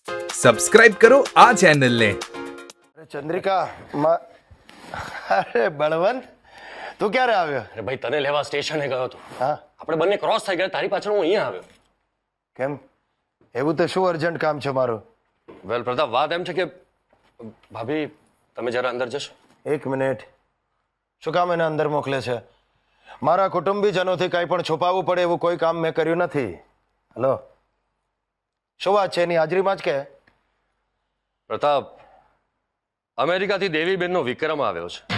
Subscribe કરો આ ચેનલને. ચંદ્રિકા અરે બળવંત તું ક્યારે આવ્યો? અરે ભાઈ તને લેવા સ્ટેશને ગયો હતો. હા આપણે બંને ક્રોસ થઈ ગયા, તારી પાછળ હું અહીંયા આવ્યો. કેમ એવું તો શું અર્જન્ટ કામ છે મારું? વેલ પ્રતાપ, વાત એમ છે કે ભાભી તમે જરા અંદર જશો. એક મિનિટ. શું કામ એને અંદર મોકલે છે? મારા કુટુંબીજનોથી કંઈ પણ છુપાવવું પડે એવું કોઈ કામ મેં કર્યું નથી. હલો, શું વાત છે? એની હાજરીમાં જ કે. પ્રતાપ, અમેરિકાથી દેવીબેનનો વિક્રમ આવ્યો છે.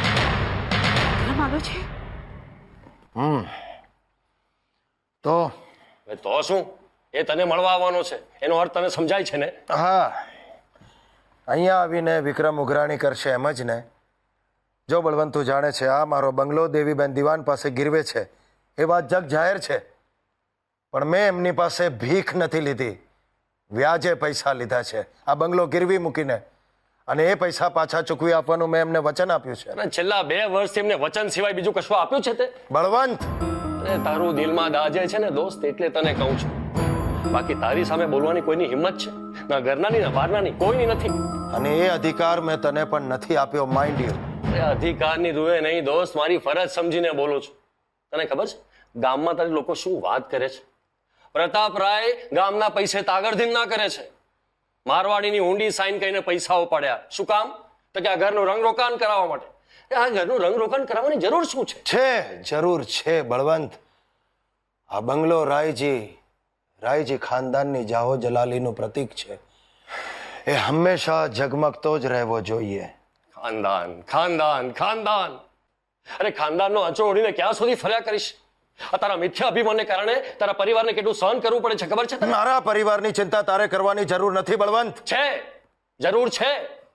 તો શું, એ તને મળવા આવવાનો છે, એનો અર્થ તને સમજાય છે ને? હા, અહીંયા આવીને વિક્રમ ઉઘરાણી કરશે એમ જ ને? જો બળવંત તું જાણે છે આ મારો બંગલો દેવીબેન દિવાન પાસે ગીરવે છે, એ વાત જગ જાહેર છે. પણ મેં એમની પાસે ભીખ નથી લીધી, વ્યાજે પૈસા લીધા છે આ બંગલો ગીરવી મૂકીને, અને એ પૈસા પાછા ચૂકવી આપવાનું મેં એમને વચન આપ્યું છે. અને છેલ્લા 2 વર્ષથી એમને વચન સિવાય બીજું કશું આપ્યું છે તે? બળવંત, તારું દિલમાં દાજે છે ને દોસ્ત, એટલે તને કહું છું. બાકી તારી સામે બોલવાની કોઈની હિંમત છે? ના ઘરનાની ના બહારનાની, કોઈની નથી. અને એ અધિકાર મેં તને પણ નથી આપ્યો, માઇન્ડ યુ. એ અધિકારની રૂએ નહીં દોસ્ત, મારી ફરજ સમજીને બોલું છું. તને ખબર છે ગામમાં તારી લોકો શું વાત કરે છે? પ્રતાપ રાય ગામના પૈસે તાગડધીન ના કરે છે. મારવાડીની ઊંડી સાઈન કહીને પૈસાઓ પડ્યા. શું કામ? તો કે આ ઘરનું રંગરોકાણ કરાવવા માટે. આ ઘરનું રંગરોકાણ કરાવવાની જરૂર શું છે? જરૂર છે બળવંત. આ બંગલો રાયજી ખાનદાનની જાહો જલાલીનું પ્રતીક છે. એ હંમેશા ઝગમગતો જ રહેવો જોઈએ. ખાનદાન ખાનદાન ખાનદાન, અરે ખાનદાનનો આંચો ઓઢીને ક્યાં સુધી ફર્યા કરીશ? આ તારા મિથ્યા અભિમાનને કારણે તારા પરિવારને કેટલું સહન કરવું પડે છે ખબર છે? મારા પરિવારની ચિંતા તારે કરવાની જરૂર નથી બળવંત. છે, જરૂર છે.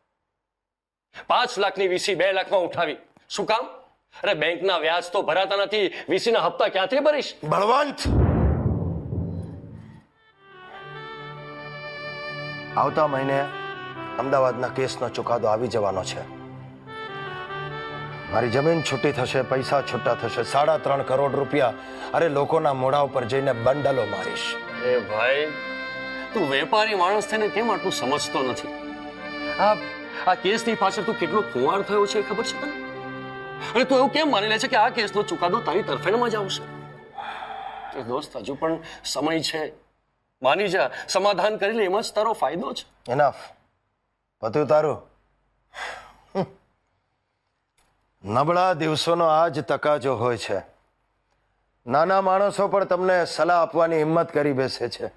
5 લાખની વીસી 2 લાખમાં ઉઠાવી. શું કામ? અરે બેંકના વ્યાજ તો ભરાતા નથી, વીસીના હપ્તા ક્યાંથી ભરીશ? બળવંત, આવતા મહિને અમદાવાદના કેસનો ચુકાદો આવી જવાનો છે. મારી જમીન છૂટી થશે, પૈસા છૂટા થશે, 3.5 કરોડ રૂપિયા અરે લોકોના મોઢા ઉપર જઈને બંડલો મારીશ. એ ભાઈ, તું વેપારી માણસ થઈને કેમ આટલું સમજતો નથી? આ કેસની પાછળ તું કેટલો ખુમાર થયો છે ખબર છે તને? અને તું એવું કેમ માની લે છે કે આ કેસનો ચુકાદો તારી તરફેણમાં જ આવશે? તો દોસ્ત હજુ પણ સમય છે, માની જા, સમાધાન કરી લે, એમાં જ તારો ફાયદો છે. એનફ પતું તારું. નબળા દિવસોનો આ જ તકાજો હોય છે. નાના માણસો પણ તમને સલાહ આપવાની હિંમત કરી બેસે છે.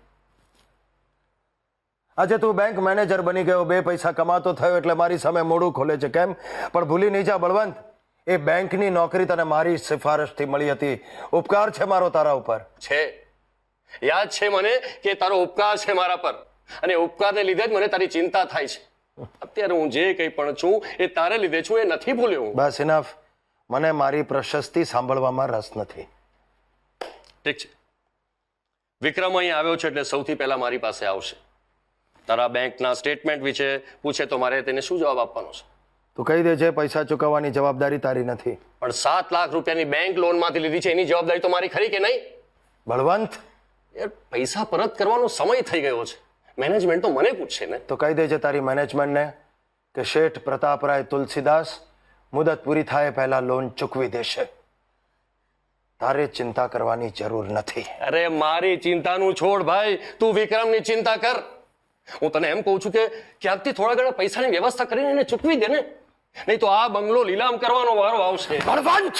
આજે તું બેંક મેનેજર બની ગયો, 2 પૈસા કમાતો થયો એટલે મારી સામે મોઢું ખોલે છે. કેમ? પણ ભૂલી નહીં જા બળવંત, એ બેંકની નોકરી તને મારી સિફારશથી મળી હતી. ઉપકાર છે મારો તારા ઉપર. છે, યાદ છે મને કે તારો ઉપકાર છે મારા પર, અને ઉપકારને લીધે જ મને તારી ચિંતા થાય છે. અત્યારે હું જે કંઈ પણ છું એ તારે લીધે છું, એ નથી ભૂલ્યો. બસ ઇનફ. મને મારી પ્રશસ્તિ સાંભળવામાં રસ નથી. ઠીક છે, વિક્રમ અહીં આવ્યો છે એટલે સૌથી પહેલા મારી પાસે આવશે. તારા બેંકના સ્ટેટમેન્ટ વિશે પૂછે તો મારે તેને શું જવાબ આપવાનો છે? તું કહી દે છે પૈસા ચૂકવવાની જવાબદારી તારી નથી. પણ 7 લાખ રૂપિયાની બેંક લોનમાંથી લીધી છે, એની જવાબદારી તો મારી ખરી કે નહીં? બળવંત, યાર પૈસા પરત કરવાનો સમય થઈ ગયો છે, મેનેજમેન્ટ તો મને પૂછશે ને. તો કહી દેજે તારી મેનેજમેન્ટને કે શેઠ પ્રતાપરાય તુલસીદાસ મુદત પૂરી થાય પહેલા લોન ચૂકવી દેશે. તારે ચિંતા કરવાની જરૂર નથી. અરે મારી ચિંતાનું છોડ ભાઈ, તું વિક્રમની ચિંતા કર. હું તને એમ કહું છું કે ક્યાંકથી થોડા ઘણા પૈસાની વ્યવસ્થા કરીને એને ચૂકવી દે ને, નહીં તો આ બંગલો લીલામ કરવાનો વારો આવશે. બળવંત,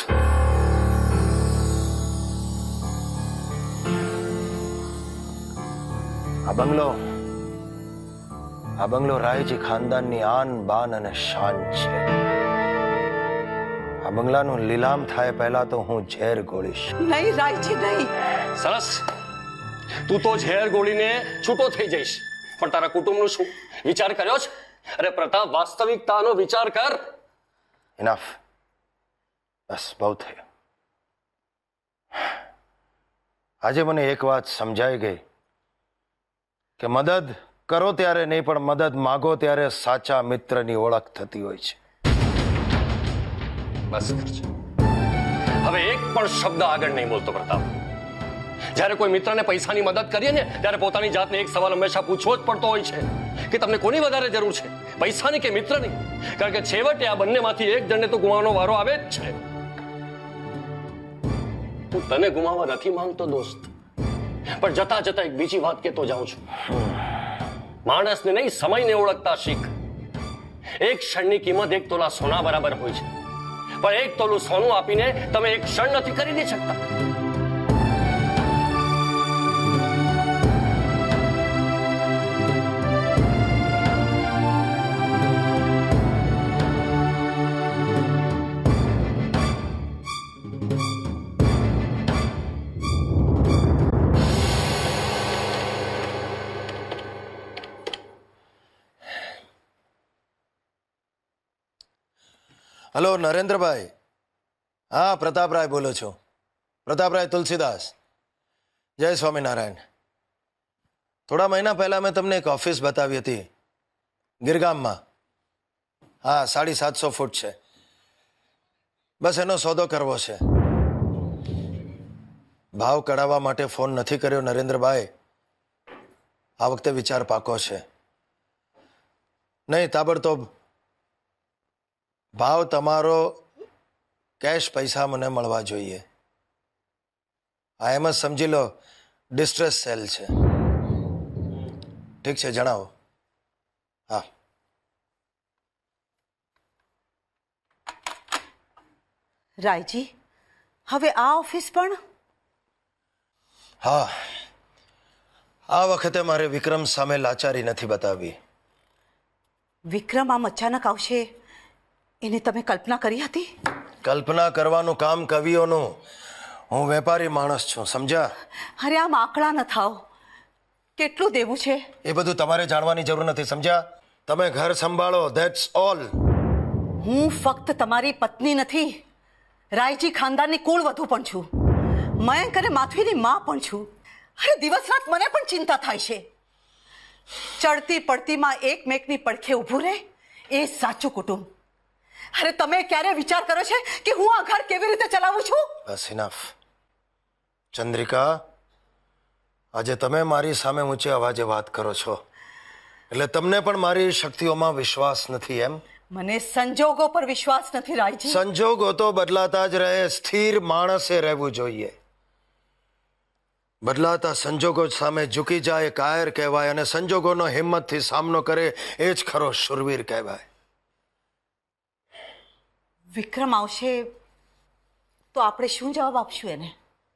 આ બંગલો રાયજી ખાનદાનની આન બાન અને શાન છે. આ બંગલાનું લીલામ થાય પહેલા તો હું ઝેર ગોળીશ. નહીં રાયજી, નહીં. સરસ, તું તો ઝેર ગોળીને છૂટો થઈ જઈશ, પણ તારા કુટુંબનું શું વિચાર કર્યો છે? અરે પ્રતાપ, વાસ્તવિકતાનો વિચાર કર. ઇનફ, બસ બહુ થયું. આજે મને એક વાત સમજાઈ ગઈ કે મદદ કરો ત્યારે નહીં, પણ મદદ માગો ત્યારે સાચા મિત્રની ઓળખ થતી હોય છે. બસ કરજે, હવે એક પણ શબ્દ આગળ નહીં બોલતો પ્રતાપ. જ્યારે કોઈ મિત્રને પૈસાની મદદ કરીએ ને ત્યારે પોતાની જાતને એક સવાલ હંમેશા પૂછવો જ પડતો હોય છે કે તમને કોની વધારે જરૂર છે, પૈસાની કે મિત્રની? કારણ કે છેવટે આ બંનેમાંથી એક જણને તો ગુમાવવાનો વારો આવે જ છે. હું તને ગુમાવવા નથી માંગતો દોસ્ત, પણ જતા જતા એક બીજી વાત કહેતો જાઉં છું. માણસને નહીં, સમયને ઓળખતા શીખ. એક ક્ષણની કિંમત 1 તોલા સોના બરાબર હોય છે, પણ 1 તોલું સોનું આપીને તમે એક ક્ષણ નથી ખરીદી શકતા. હલો નરેન્દ્રભાઈ. હા, પ્રતાપરાય બોલો છો. પ્રતાપરાય તુલસીદાસ. જય સ્વામિનારાયણ. થોડા મહિના પહેલા મેં તમને એક ઓફિસ બતાવી હતી ગિરગામમાં. હા, 750 ફૂટ છે. બસ એનો સોદો કરવો છે. ભાવ કઢાવવા માટે ફોન નથી કર્યો નરેન્દ્રભાઈ. આ વખતે વિચાર પાકો છે. નહીં, તાબડતોબ ભાવ તમારો કેશ પૈસા મને મળવા જોઈએ. આ એમ જ સમજી લો ડિસ્ટ્રેસ સેલ છે. ઠીક છે, જણાવો. હા. રાયજી, હવે આ ઓફિસ પણ? હા, આ વખતે મારે વિક્રમ સામે લાચારી નથી બતાવવી. વિક્રમ આમ અચાનક આવશે એને તમે કલ્પના કરી હતી? કલ્પના કરવાનું કામ કવિઓનું. હું વેપારી માણસ છું, સમજ્યા? અરે આમ આંકડા ન થાવ. કેટલું દેવું છે એ બધું તમારે જાણવાની જરૂર નથી, સમજ્યા? તમે ઘર સંભાળો, ધેટ્સ ઓલ. હું ફક્ત તમારી પત્ની નથી, રાયજી ખાનદાનની કુળવધુ પણ છું. મયંક અને માધવીની માં પણ છું. અરે દિવસ રાત મને પણ ચિંતા થાય છે. ચડતી પડતીમાં એકમેકની પડખે ઊભું રહે એ સાચું કુટુંબ. અરે તમે ક્યારે વિચાર કર્યો છે કે હું આ ઘર કેવી રીતે ચલાવું છું? બસ ઇનફ. ચંદ્રિકા, આજે તમે મારી સામે ઊંચે અવાજે વાત કરો છો એટલે તમને પણ મારી શક્તિઓમાં વિશ્વાસ નથી, એમ? મને સંજોગો પર વિશ્વાસ નથી રાયજી. સંજોગો તો બદલાતા જ રહે. સ્થિર માણસે રહેવું જોઈએ. બદલાતા સંજોગો સામે ઝૂકી જાય કાયર કહેવાય, અને સંજોગોનો હિંમતથી સામનો કરે એ જ ખરો શૂરવીર કહેવાય. વિક્રમ આવશે તો આપણે શું જવાબ આપશું એને?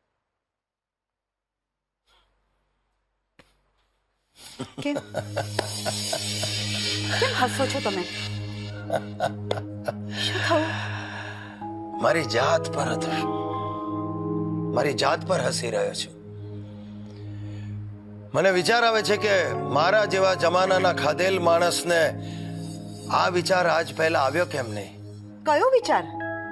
કેમ હસો છો તમે? શું થયું? મારી જાત પર હતું. મારી જાત પર હસી રહ્યો છું. મને વિચાર આવે છે કે મારા જેવા જમાનાના ખાધેલ માણસને આ વિચાર આજ પહેલા આવ્યો કેમ નહીં? કયો વિચાર?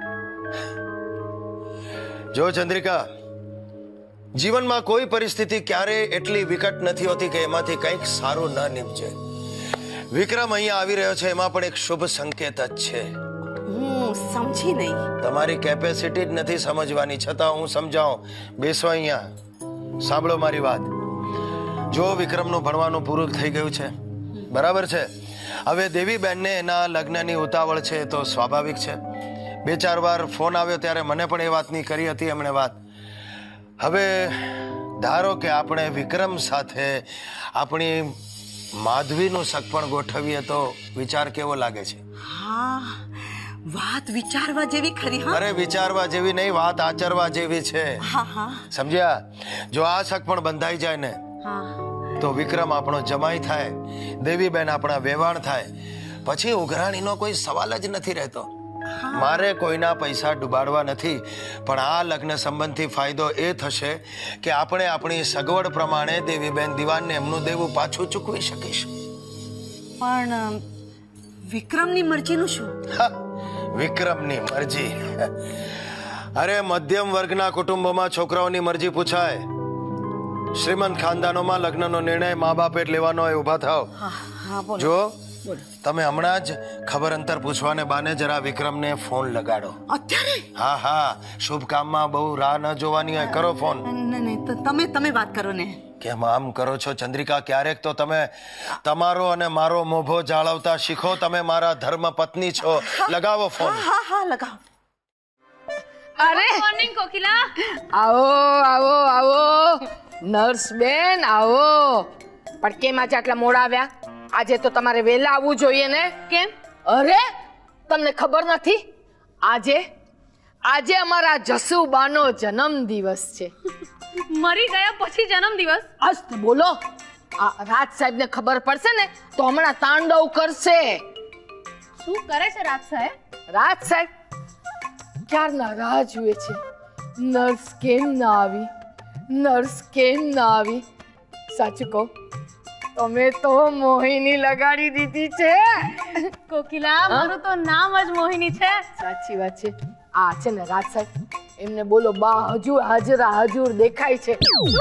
જો ચંદ્રિકા, જીવનમાં કોઈ પરિસ્થિતિ ક્યારેય એટલી વિકટ નથી હોતી કે એમાંથી કંઈક સારું ન નીપજે. વિક્રમ અહીંયા આવી રહ્યો છે એમાં પણ એક શુભ સંકેત જ છે. હું સમજી નહીં. તમારી કેપેસિટી જ નથી સમજવાની, છતાં હું સમજાવું. બેસો અહીંયા, સાંભળો મારી વાત. જો વિક્રમનું ભણવાનું પૂરું થઈ ગયું છે, બરાબર છે. હવે દેવીબેનને એના લગ્નની ઉતાવળ છે તો સ્વાભાવિક છે. 2-4 વાર ફોન આવ્યો ત્યારે મને પણ એ વાતની કરી હતી એમણે વાત. હવે ધારો કે આપણે વિક્રમ સાથે આપણી માધવીનું સગપણ ગોઠવીએ તો વિચાર કેવો લાગે છે? હા, વાત વિચારવા જેવી ખરી. હા, અરે વિચારવા જેવી નહીં, વાત આચરવા જેવી છે. હા હા, સમજ્યા? જો આ સગપણ બંધાઈ જાય ને હા તો વિક્રમ આપણો જમાઈ થાય, દેવીબેન આપણા વેવાણ થાય, પછી ઉઘરાણીનો કોઈ સવાલ જ નથી રહેતો. મારે કોઈના પૈસા ડૂબાડવા નથી, પણ આ લગ્ન સંબંધી ફાયદો એ થશે કે આપણે આપણી સગવડ પ્રમાણે દેવીબેન દિવાનને એમનું દેવું પાછું ચૂકવી શકીશું. પણ વિક્રમની મરજીનું શું? વિક્રમની મરજી? અરે મધ્યમ વર્ગના કુટુંબોમાં છોકરાઓની મરજી પૂછાય. શ્રીમંત ખાનદાનોમાં લગ્નનો નિર્ણય મા બાપે લેવાનો હોય. ઉભા થાવ. જો તમે હમણાં જ ખબર અંતર પૂછવાને બાને જરા વિક્રમને ફોન લગાડો. અત્યારે? હા હા, શુભ કામમાં બહુ રાહ ન જોવાની હોય. કરો ફોન. તમે વાત કરો ને. કેમ આમ કરો છો ચંદ્રિકા? ક્યારેક તો તમે તમારો અને મારો મોભો જાળવતા શીખો. તમે મારા ધર્મ પત્ની છો. લગાવો ફોન. હા લગાવો. અરે મોર્નિંગ કોકિલા. આવો આવો આવો નર્સ બેન આવો. પણ કેમ આજે આટલા મોડા આવ્યા? આજે તો તમારે વહેલા આવવું જોઈએ ને. કેમ? અરે તમને ખબર નથી, આજે અમારા જસુબાનો જન્મદિવસ છે. મરી ગયા પછી જન્મદિવસ? અસ્ત બોલો. આ રાજ સાહેબ ને ખબર પડશે ને તો હમણાં તાંડવ કરશે. શું કરે છે રાજ સાહેબ? રાજ સાહેબ ક્યારના રાહ જુએ છે. નર્સ કેમ ના આવી, નર્સ કેમ ના આવી. સાચું કહો, તમે તો મોહિની લગાડી દીધી છે. કોકિલા, મારું તો નામ જ મોહિની છે. સાચી વાત છે. આ છે ને રાજ સાહેબ, એમને બોલો બા હજુ હાજરા હજુર દેખાય છે.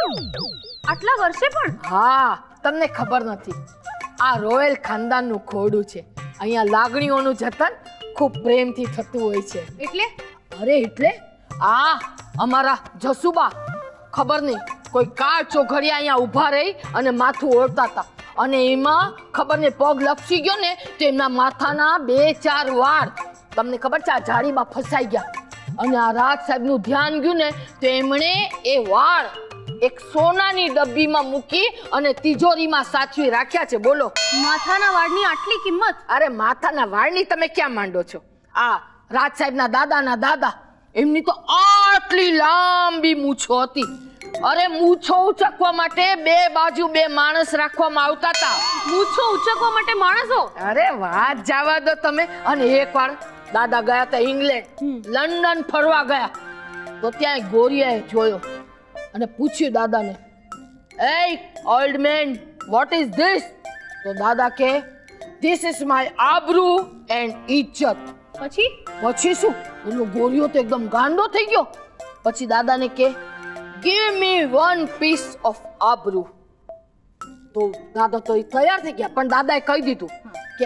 આટલા વર્ષે પણ? હા, તમને ખબર નથી, આ રોયલ ખાનદાનનું ખોડું છે. અહીંયા લાગણીઓનું જતન ખૂબ પ્રેમથી થતું હોય છે. એટલે? અરે એટલે આ અમારા જસુબા ખબર નહીં કોઈ કાર ચોઘડિયા અહીંયા ઊભા રહી અને માથું ઓળતા હતા, અને એમાં ખબર નહીં પગ લપસી ગયો ને તો એમના માથાના 2-4 વાળ તમને ખબર છે આ જાળીમાં ફસાઈ ગયા. અને આ રાજ સાહેબનું ધ્યાન ગયું ને તો એમણે એ વાળ એક સોનાની ડબ્બીમાં મૂકી અને તિજોરીમાં સાચવી રાખ્યા છે. બોલો, માથાના વાળની આટલી કિંમત? અરે માથાના વાળની તમે ક્યાં માંડો છો? આ રાજ સાહેબના દાદાના દાદા, એમની તો આટલી લાંબી મૂછો હતી. અરે મૂછો ઉચકવા માટે 2 બાજુ 2 માણસ રાખવામાં આવતા હતા. મૂછો ઉચકવા માટે માણસો? અરે વાત જવા દો તમે. અને એકવાર દાદા ગયા હતા ઇંગ્લેન્ડ, લંડન ફરવા ગયા તો ત્યાં ગોરિયાએ જોયો અને પૂછ્યું દાદાને, "Hey old man, what is this?" તો દાદા કે, "This is my આબરૂ and ઇજ્જત." પછી શું? એનો ગોરિયો તો એકદમ ગાંડો થઈ ગયો. પછી દાદાને કે, "Give me 1 piece of આબરૂ." તો દાદા તો તૈયાર થઈ ગયા, પણ દાદાએ કહી દીધું કે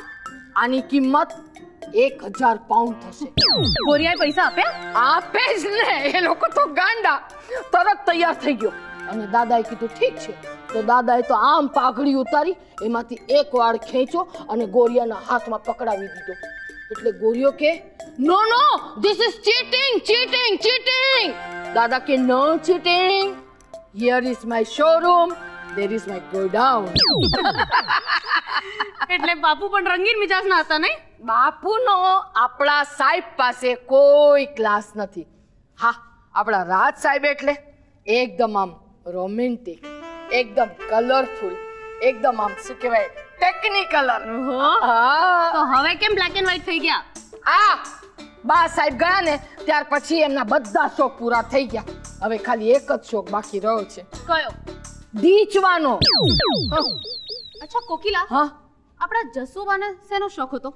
આની કિંમત 1000 પાઉન્ડ થશે. ગોરિયાએ પૈસા આપ્યા? આપે જ ને, એ લોકો તો ગાંડા. તરત તૈયાર થઈ ગયો અને દાદાએ કીધું ઠીક છે. તો દાદાએ તો આમ પાઘડી ઉતારી, એમાંથી 1 વાળ ખેંચો અને ગોરિયાના હાથમાં પકડાવી દીધો. એટલે ગોરિયો કે, "no no, this is cheating cheating cheating." દાદા કે, "no cheating, here is my showroom, there is my godown." એટલે બાપુ પણ રંગીન મિજાજના હતા નહીં? બાપુનો આપણા સાહેબ પાસે કોઈ ક્લાસ નથી. હા, આપણા રાજ સાહેબ એટલે એકદમ આમ રોમેન્ટિક, એકદમ કલરફુલ, એકદમ આમ શું કહેવાય ટેકનિકલ. તો હવે કેમ બ્લેક એન્ડ વ્હાઈટ થઈ ગયા? બા સાહેબ ગયા ને ત્યાર પછી એમના બધા શોખ પૂરા થઈ ગયા. હવે ખાલી એક જ શોખ બાકી રહ્યો છે. કયો? દીચવાનો. અચ્છા કોકિલા, હા, આપણા જસુબાને શેનો શોખ હતો?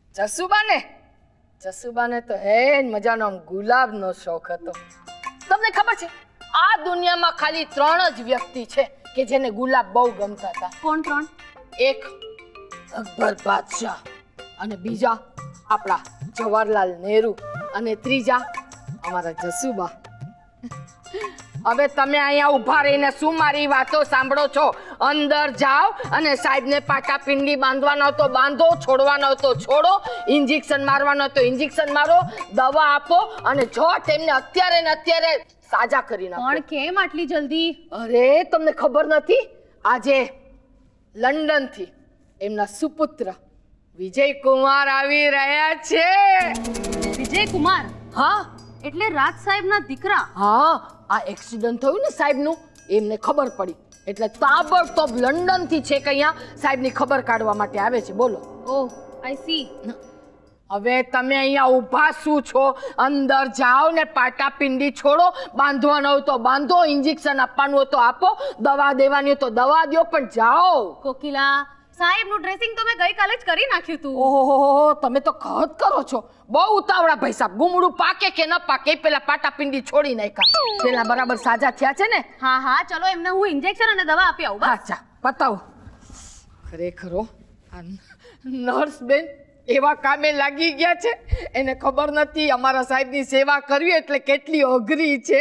જસુબાને તો હે મજાનો ગુલાબનો શોખ હતો. તમને ખબર છે આ દુનિયામાં ખાલી 3 જ વ્યક્તિ છે કે જેને ગુલાબ બહુ ગમતા હતા. કોણ 3? એક અકબર બાદશાહ, અને બીજા આપણા જવાહરલાલ નહેરુ, અને ત્રીજા અમારા જસુબા. હવે તમે અહીંયા ઊભા રહીને શું મારી વાતો સાંભળો છો? અંદર જાઓ અને સાહેબને પાટાપિંડી બાંધવાનો તો બાંધો, છોડવાનો તો છોડો, ઇન્જેક્શન મારવાનો તો ઇન્જેક્શન મારો, દવા આપો અને જો તેમને અત્યારે ને અત્યારે સાજા કરી નાખો. પણ કેમ આટલી જલ્દી? અરે તમને ખબર નથી, આજે લંડન થી એમના સુપુત્ર વિજયકુમાર આવી રહ્યા છે. વિજયકુમાર? હા, એટલે રાજ સાહેબના દીકરા? હા, આ એક્સિડન્ટ થયું ને સાહેબનું, એમને ખબર પડી એટલે તાબડતોબ લંડન થી છે કે અહીંયા સાહેબની ખબર કાઢવા માટે આવે છે. બોલો. Oh, I see. હવે તમે અહીંયા ઊભા શું છો? અંદર જાઓ ને પાટાપિંડી છોડો, બાંધવાનો હોય તો બાંધો, ઇન્જેક્શન આપવાનું હોય તો આપો, દવા દેવાની હોય તો દવા દો, પણ જાઓ. કોકિલા, સાહેબનું ડ્રેસિંગ તો મેં ગઈકાલે જ કરી નાખ્યું હતું. ઓહો, તમે તો ખત કરો છો. બહુ ઉતાવળા ભાઈ સાહેબ. ગુમડું પાકે કે ન પાકે પેલા પાટાપિંડી છોડી નાખ્યા. પેલા બરાબર સાજા થયા છે ને? હા, ચલો એમને હું ઇન્જેક્શન અને દવા આપી આવું. અચ્છા, બતાવો. ખરેખર નર્સ બેન એવા કામે લાગી ગયા છે, એને ખબર નથી અમારા સાહેબની સેવા કરવી એટલે કેટલી અઘરી છે.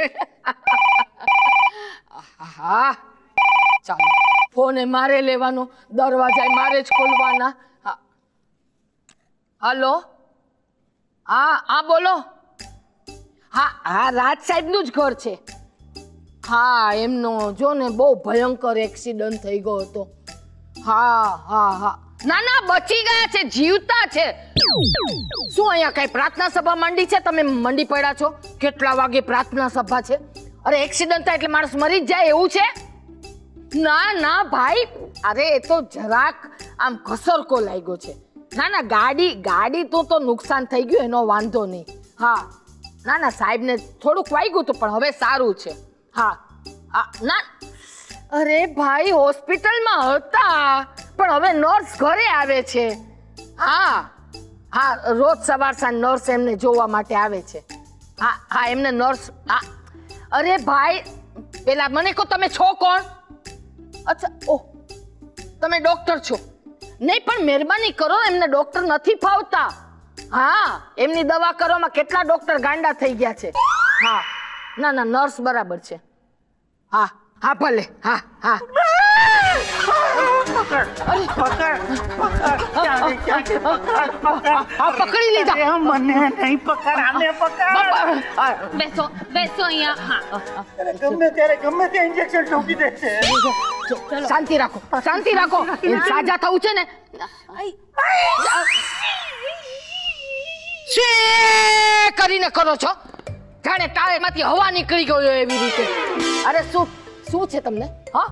હા ચાલો, ફોન મારે લેવાનો, દરવાજા મારે જ ખોલવાના. હલો, હા બોલો. હા રાજ સાહેબનું જ ઘર છે. હા એમનો જો ને બહુ ભયંકર એક્સિડન્ટ થઈ ગયો હતો. હા ના બચી ગયા છે, જીવતા છે. શું અહીંયા કઈ પ્રાર્થના સભા માંડી છે? તમે મંડી પડ્યા છો? કેટલા વાગે પ્રાર્થના સભા છે? અરે એક્સિડન્ટ થાય એટલે માણસ મરી જ જાય એવું છે? ના ભાઈ, અરે એ તો જરાક આમ ઘસરકો લાગ્યો છે. ના ગાડી તો નુકસાન થઈ ગયું, એનો વાંધો નહીં. હા ના સાહેબને થોડુંક વાગ્યું હતું પણ હવે સારું છે. હા ના અરે ભાઈ હોસ્પિટલમાં હતા પણ હવે નર્સ ઘરે આવે છે. હા રોજ સવાર સાંજ નર્સ એમને જોવા માટે આવે છે. હા એમને નર્સ. અરે ભાઈ પેલા મને કહો તમે છો કોણ? અચ્છા ઓહ તમે ડોક્ટર છો? નહીં પણ મહેરબાની કરો, એમને ડોક્ટર નથી ફાવતા. હા એમની દવા કરવામાં કેટલા ડોક્ટર ગાંડા થઈ ગયા છે. હા ના નર્સ બરાબર છે. હા ભલે. હા પકડી લીધા. મને નહીં પકડ, આને પકડ. બેસો અહીંયા. ગમે ત્યારે ગમે તે ઇન્જેક્શન ઠોકી દે છે. શાંતિ રાખો. સાજા થવું છે ને. શું કરીને કરો છો? જાણે ટાળેમાંથી હવા નીકળી ગયો એવી રીતે. અરે શું છે તમને?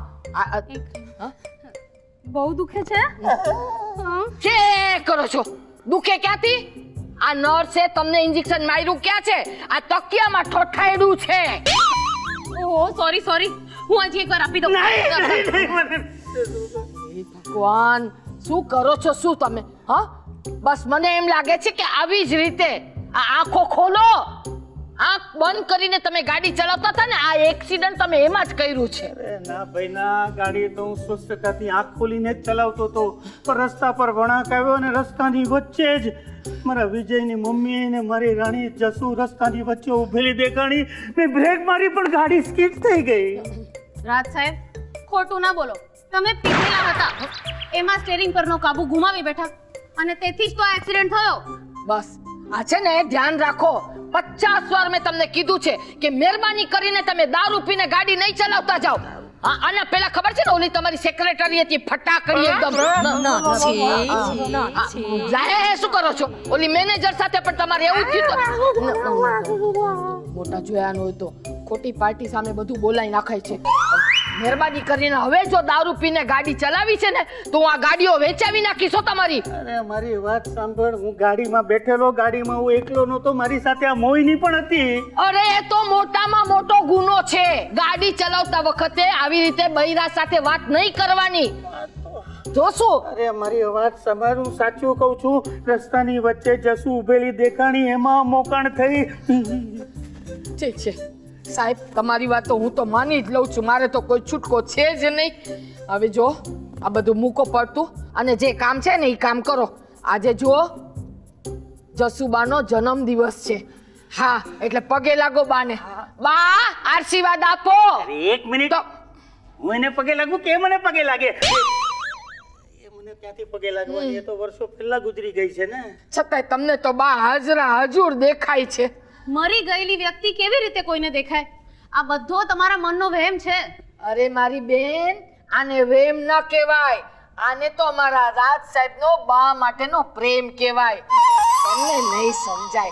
બહુ દુખે છે. શું કરો છો? દુખે ક્યાંથી? આ નર્સે તમને ઇન્જેક્શન માર્યું ક્યાં છે? આ તકિયામાં ઠોઠાયડું છે. ઓહો સોરી, હું હજી એકવાર આપી દઉં. ભગવાન શું કરો છો શું તમે? બસ મને એમ લાગે છે કે આવી જ રીતે આ આંખો ખોલો, આંખ બંધ કરીને તમે ગાડી ચલાવતા હતા ને, આ એક્સિડન્ટ તમે એમાં જ કર્યું છે. ના ભાઈ ના, ગાડી તો હું સ્વસ્થતાથી આંખ ખોલીને જ ચલાવતો હતો, પણ રસ્તા પર વળાંક આવ્યો અને રસ્તાની વચ્ચે જ મારા વિજયની મમ્મી ને મારી રાણી જસુ રસ્તાની વચ્ચે ઉભેલી દેખાણી. મેં બ્રેક મારી પણ ગાડી સ્કીડ થઈ ગઈ. રાજ સાહેબ ખોટું ના બોલો, તમે પીધેલા હતા, એમાં સ્ટીયરિંગ પરનો કાબુ ગુમાવી બેઠા અને તેથી જ તો આ એક્સિડન્ટ થયો. બસ આ છે ને ધ્યાન રાખો. 50 વાર મેં તમને કીધું છે કે મહેરબાની કરીને તમે દારૂ પીને ગાડી નહીં ચલાવતા જાઓ. આના પેલા ખબર છે ને ઓલી તમારી સેક્રેટરી હતી ફટાકડી એકદમ. શું કરો છો? ઓલી મેનેજર સાથે પણ તમારે એવું જ થયું. મોટા જોયા હોય તો ખોટી પાર્ટી સામે બધું બોલાઈ નાખાય છે. મહેરબાની કરીને હવે જો દારૂ પીને ગાડી ચલાવી છે ને તો હું આ ગાડીઓ વેચાવી નાખીશો તમારી. અરે મારી વાત સાંભળ, હું ગાડીમાં બેઠેલો, ગાડીમાં હું એકલો નહોતો, મારી સાથે આ મોહિની પણ હતી. અરે એ તો મોટામાં મોટો ગુનો છે. ગાડી ચલાવતા વખતે આવી રીતે બૈરા સાથે વાત નહીં કરવાની. જોશું. અરે મારી વાત સાંભળ, હું સાચું કહું છું, રસ્તાની વચ્ચે જસુ ઉભેલી દેખાણી, એમાં મોકણ થઈ. ઠીક છે સાહેબ, તમારી વાત તો હું તો માની જ લઉં છું, મારે તો કોઈ છૂટકો છે જ નહીં. હવે જો આ બધું મૂકો પડતું અને જે કામ છે ને એ કામ કરો. આજે જુઓ જસુબાનો જન્મ દિવસ છે. હા એટલે પગે લાગો બાને. બા આશીર્વાદ આપો. એક મિનિટ, હું એને પગે લાગુ કે મને પગે લાગે? એ મને ક્યાંથી પગે લાગવાની? એ તો વર્ષો પહેલા ગુજરી ગઈ છે ને. છતાંય તમને તો બા હાજરા હજુર દેખાય છે. મરી ગયેલી વ્યક્તિ કેવી રીતે કોઈને દેખાય? આ બધો તમારા મનનો વહેમ છે. અરે મારી બેન, આને વહેમ ન કહેવાય, આને તો અમારા રાજ સાહેબનો બા માટેનો પ્રેમ કહેવાય. તમને નહીં સમજાય.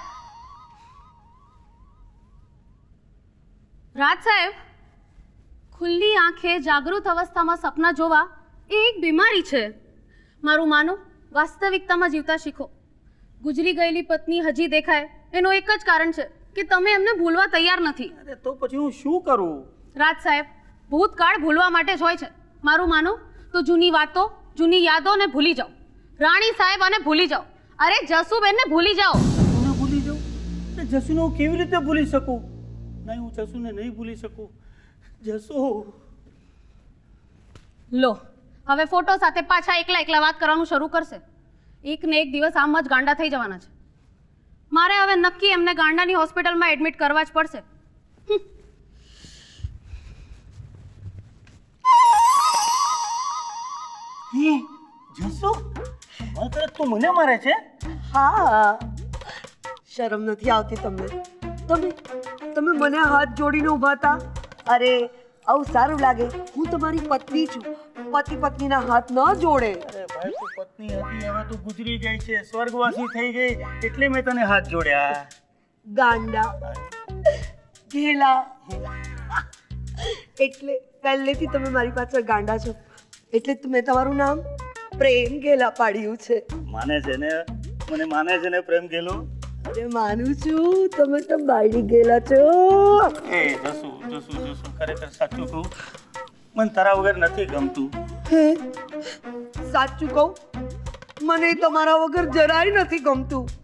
રાજ સાહેબ, ખુલ્લી આંખે જાગૃત અવસ્થામાં સપના જોવા એ એક બીમારી છે. મારું માનો, વાસ્તવિકતામાં જીવતા શીખો. ગુજરી ગયેલી પત્ની હજી દેખાય એનું એક જ કારણ છે કે તમે એમને ભૂલવા તૈયાર નથી. અરે તો પછી હું શું કરું? રાજ સાહેબ, ભૂતકાળ ભૂલવા માટે જ હોય છે. મારું માનો તો જૂની વાતો, જૂની યાદોને ભૂલી જાઓ. રાણી સાહેબ અને ભૂલી જાઓ. અરે જસુબેનને ભૂલી જાઓ. હું ભૂલી જાઉં? જસુને હું કેવી રીતે ભૂલી શકું? નહીં, હું જસુને નહીં ભૂલી શકું. જસુ લો, હવે ફોટો સાથે પાછા એકલા એકલા વાત કરવાનું શરૂ કરશે. એક ને એક દિવસ આમ જ ગાંડા થઈ જવાના છે. મારે હવે નક્કી એમને ગાંડાની હોસ્પિટલમાં એડમિટ કરવા જ પડશે. જસુ માત્ર તું મને મારે છે? હા, શરમ નથી આવતી તમને? તમે મને હાથ જોડીને ઊભા હતા. અરે આવું સારું લાગે? હું તમારી પત્ની છું. પતિ પત્નીના હાથ ન જોડે. અરે ભાઈ, તું પત્ની હતી, હવે તું ગુજરી ગઈ છે, સ્વર્ગવાસી થઈ ગઈ, એટલે મેં તને હાથ જોડ્યા. ગાંડા, ઘેલા, એટલે પહેલેથી તમે મારી પાછળ ગાંડા છો. એટલે મેં તમારું નામ પ્રેમ ઘેલા પાડ્યું છે. માને છે ને? મને માને છે ને પ્રેમ ગેલો? અરે માનું છું, તમે તો બાયડી ગયેલા છો. એ જસુ ખરેખર સાચું કહું, મને તારા વગર નથી ગમતું. સાચું કહું, મને તમારા વગર જરાય નથી ગમતું.